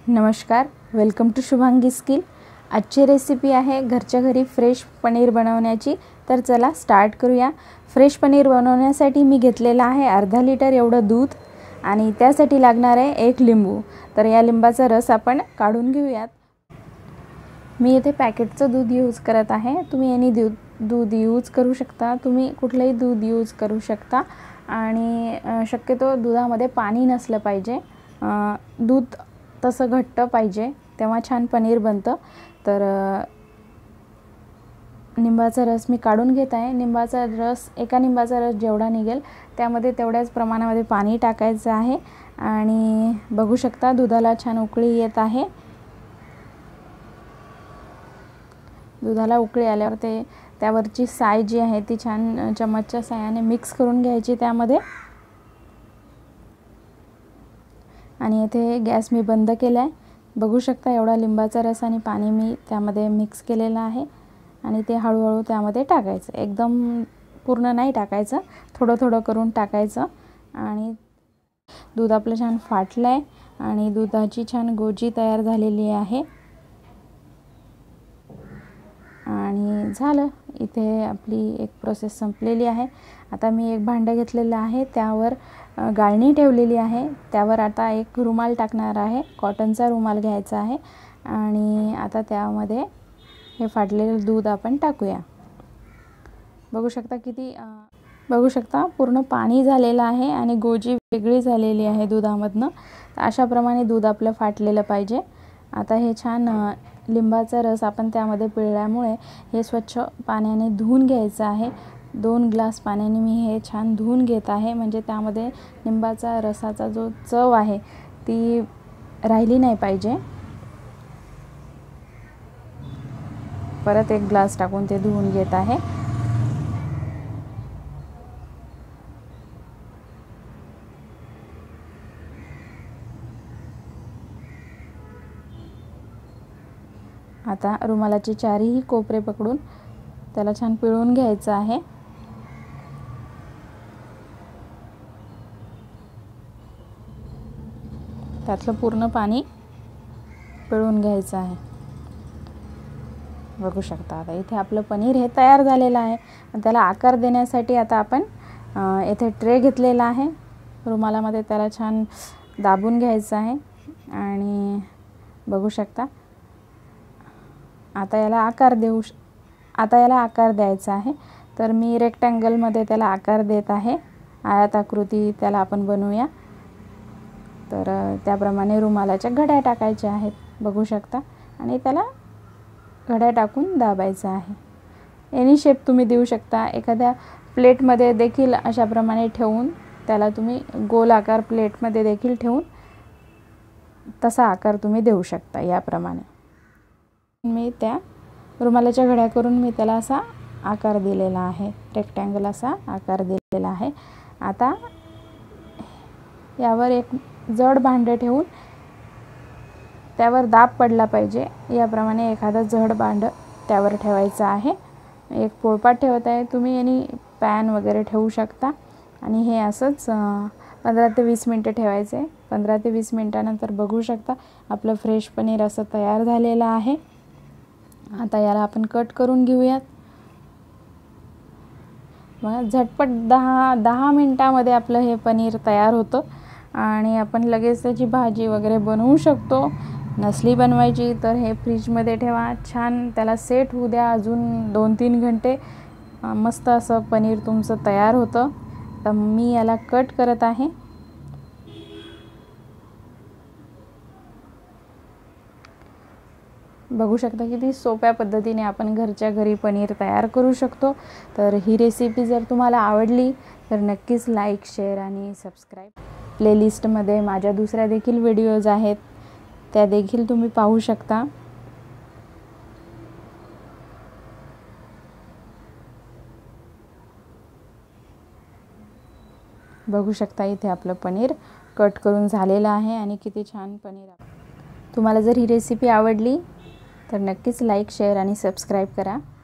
नमस्कार, welcome to Shubhangi skill. आजची recipe आहे घरच्या घरी फ्रेश पनीर बनवण्याची। तर चला स्टार्ट करूया। फ्रेश पनीर बनवण्यासाठी मी घेतलेला आहे अर्धा लिटर एवढं दूध आणि त्यासाठी लागणार आहे 1 लिंबू। तर या लिंबाचा रस आपण काढून घेऊयात। मी इथे पॅकेटचं दूध यूज करत आहे। तुम्ही एनी दूध यूज करू शकता, तुम्ही कुठलंही दूध यूज करू शकता आणि शक्यतो दुधामध्ये पाणी नसलं पाहिजे। दूध तसं घट्ट पाहिजे तेव्हा छान पनीर बनतं। तर लिंबाचा रस मी काढून घेत आहे। लिंबाचा रस एका लिंबाचा रस जेवढा निघेल त्यामध्ये तेवढ्याच प्रमाणामध्ये पाणी टाकायचं आहे आणि बघू शकता दुधाला छान उकळी येत आहे। दुधाला उकळी आल्यावर त्यावरची साय जी आहे ती छान चमचच्या साहाय्याने मिक्स करून घ्यायची त्यामध्ये। आणि इथे गॅस मी बंद केला आहे। बघू शकता एवढा लिंबाचा रस आणि पाणी मी त्यामध्ये मिक्स केलेला आहे आणि ते हळूहळू त्यामध्ये टाकायचं। एकदम पूर्ण नाही टाकायचं, थोडं थोडं करून टाकायचं। आणि दूध आपलं छान फाटलं आहे आणि दुधाची छान गोजी तयार झालेली आहे आणि झालं। इथे आपली एक प्रोसेस संपलेली आहे। आता मी एक भांडं घेतलेलं आहे, त्यावर गाळणी ठेवलेली आहे, त्यावर आता एक रुमाल टाकणार आहे। कॉटनचा रुमाल घ्यायचा आहे आणि आता त्यामध्ये हे फाटलेलं दूध आपण टाकूया। बघू शकता पूर्ण पाणी झालेलं आहे आणि गोजी वेगळी झालेली आहे दुधामधनं। तर अशा प्रमाणे दूध आपलं फाटलेलं पाहिजे। आता हे छान लिंबाचा रस आपण त्यामध्ये पिळल्यामुळे हे स्वच्छ पाण्याने धुवून घ्यायचं आहे। 2 ग्लास पाण्याने मी हे छान धुवून घेत आहे, म्हणजे त्यामध्ये लिंबाचा रसाचा जो चव आहे ती राहिली नाही पाहिजे। परत 1 ग्लास टाकून ते धुवून घेत आहे। आता रुमालाचे चारही कोपरे पकडून त्याला छान पिळून घ्यायचं आहे। त्यातलं पूर्ण पाणी पिळून घ्यायचं आहे। बघू शकता आता इथे आपलं पनीर हे तयार झालेलं आहे। त्याला आकार देण्यासाठी आता आपण इथे ट्रे घेतलेला आहे, रुमालामध्ये त्याला छान दाबून घ्यायचं आहे आणि बघू शकता आता याला आकार द्यायचा आहे। तर मी रेक्टँगलमध्ये त्याला आकार देत आहे, आयताकृती त्याला आपण बनवूया। तर त्याप्रमाणे रुमालाच्या घड्या टाकायच्या आहेत, बघू शकता, आणि त्याला घड्या टाकून दाबायचं आहे। एनी शेप तुम्ही देऊ शकता, एखाद्या प्लेटमध्ये देखील अशा प्रमाणे ठेवून त्याला तुम्ही गोल आकार प्लेटमध्ये देखील ठेवून तसा आकार तुम्ही देऊ शकता। याप्रमाणे मी त्या रुमालाच्या घड्या करून मी त्याला असा आकार दिलेला आहे, रेक्टँगल असा आकार दिलेला आहे। आता यावर एक जड भांडं ठेवून त्यावर दाब पडला पाहिजे, याप्रमाणे एखादं जड भांडं त्यावर ठेवायचं आहे। एक पोळपाट ठेवत आहे, तुम्ही आणि पॅन वगैरे ठेवू शकता आणि हे असंच 15 ते 20 मिनिटं ठेवायचे। 15 ते 20 मिनिटानंतर बघू शकता आपलं फ्रेश पनीर असं तयार झालेलं आहे। आता याला आपण कट करून घेऊयात। मग झटपट 10 मिनिटामध्ये आपलं हे पनीर तयार होतं आणि आपण लगेच त्याची भाजी वगैरे बनवू शकतो। नसली बनवायची तर हे फ्रीजमध्ये ठेवा, छान त्याला सेट होऊ द्या अजून 2-3 घंटे, मस्त असं पनीर तुमचं तयार होतं। तर मी याला कट करत आहे। बघू शकता किती सोप्या पद्धतीने आपण घरच्या घरी पनीर तयार करू शकतो। तर ही रेसिपी जर तुम्हाला आवडली तर नक्कीच लाईक, शेअर आणि सबस्क्राईब। प्लेलिस्टमध्ये माझ्या दुसऱ्या देखील व्हिडिओज आहेत, त्या देखील तुम्ही पाहू शकता। बघू शकता इथे आपलं पनीर कट करून झालेलं आहे आणि किती छान पनीर आहे। तुम्हाला जर ही रेसिपी आवडली तर नक्कीच लाईक, शेअर आणि सबस्क्राईब करा।